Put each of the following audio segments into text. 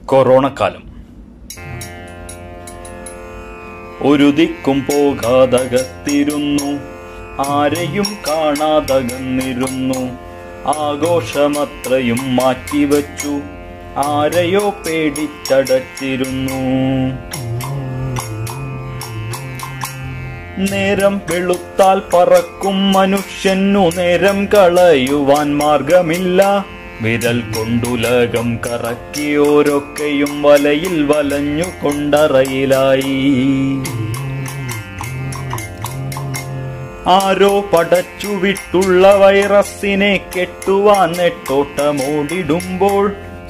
Corona കാലം. ഒരു ദിക്കും പോകാതകത്തിരുന്നു, ആരെയും കാണാതകന്നിരുന്നു. ആഘോഷമത്രയും മാറ്റിവച്ചു, ആരെയോ പേടിച്ചടച്ചിരുന്നു. നേരം വെളുത്താൽ പറക്കും മനുഷ്യനു നേരം കളയുവാൻ മാർഗമില്ല. വിരൽ കൊണ്ടുലകം കറക്കിയോരൊക്കെയും വലയിൽ വലഞ്ഞു കൊണ്ടറയിലായി. ആരോ പടച്ചുവിട്ടുള്ള വൈറസിനെ കെട്ടുവാൻ നെട്ടോട്ടമോടിടുമ്പോൾ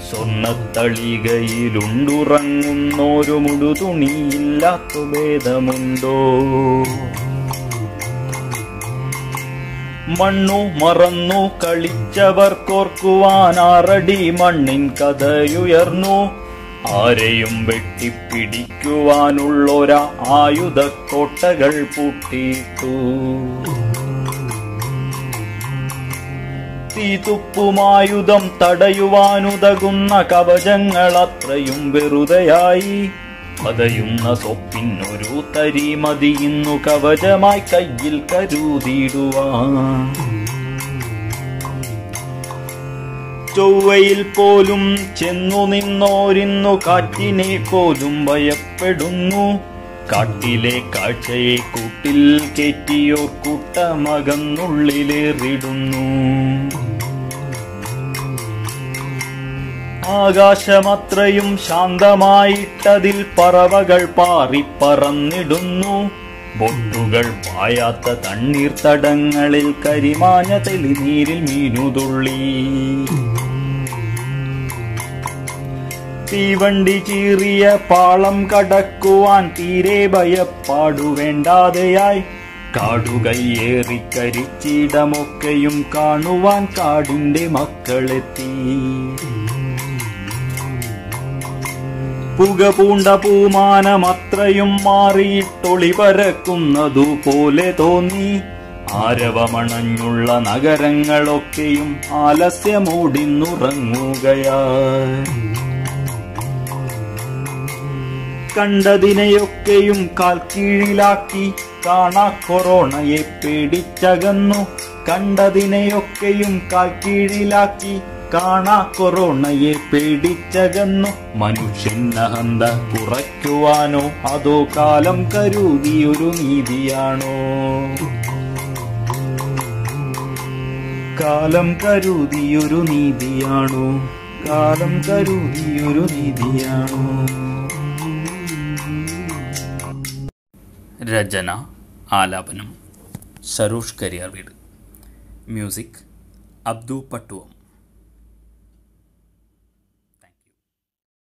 സ്വർണ്ണത്തളികയിലുണ്ടുറങ്ങുന്നോരു മുടുതുണിയില്ലാത്ത ഭേദമുണ്ടോ? മണ്ണു മറന്നു കളിച്ചവർക്കോർക്കുവാൻ 6 അടി മണ്ണിൻ കഥയുയർന്നു. ആരെയും വെട്ടിപ്പിടിക്കുവാനുള്ളൊരാ ആയുധക്കോട്ടകൾ പൂട്ടിയിട്ടു. തീതുപ്പുമായുധം തടയുവാനുതകുന്ന കവചങ്ങളത്രയും വെറുതെയായി. പതയുന്ന സൊപ്പിനൊരു തരി മതിയിന്നു കവചമായി കയ്യിൽ കരുതിയിടുവാൻ. ചൊവ്വയിൽ പോലും ചെന്നു നിന്നോരിന്നു കാറ്റിനെ പോലും ഭയപ്പെടുന്നു. കാട്ടിലെ കാഴ്ചയെ കൂട്ടിൽ കയറ്റിയോർ കൂട്ടമകന്നുള്ളിലേറിടുന്നു. ആകാശമത്രയും ശാന്തമായിട്ടതിൽ പറവകൾ പാറിപ്പറന്നിടുന്നു. ബോട്ടുകൾ പായാത്ത തണ്ണീർത്തടങ്ങളിൽ കരിമാഞ്ഞ തെളിനീരിൽ മീനുതുള്ളി. തീവണ്ടി ചീറിയ പാളം കടക്കുവാൻ തീരെ ഭയപ്പാടുവേണ്ടാതെയായി. കാടുകയ്യേറിക്കരിച്ചിടമൊക്കെയും കാണുവാൻ കാടിന്റെ മക്കളെത്തി. പുക പൂണ്ട പൂമാനമത്രയും മാറിയിട്ടൊളി പരക്കുന്നതുപോലെ തോന്നി. ആരവമണഞ്ഞുള്ള നഗരങ്ങളൊക്കെയും ആലസ്യമോടിന്നുറങ്ങുകയായി. കണ്ടതിനെയൊക്കെയും കാൽക്കീഴിലാക്കി കാണാ കൊറോണയെ പേടിച്ചകന്നു. കണ്ടതിനെയൊക്കെയും കാൽക്കീഴിലാക്കി കാണാ കൊറോണയെ പേടിച്ചകന്നു. മനുഷ്യനഹന്ത കുറയ്ക്കുവാനോ അതോ കാലം കരുതിയൊരു നീതിയാണോ? കാലം കരുതിയൊരു നീതിയാണോ? കാലം കരുതിയൊരു നീതിയാണോ? രചന ആലാപനം സരോഷ് കരിയാർ വീട്. മ്യൂസിക് അബ്ദു പട്ടുവം.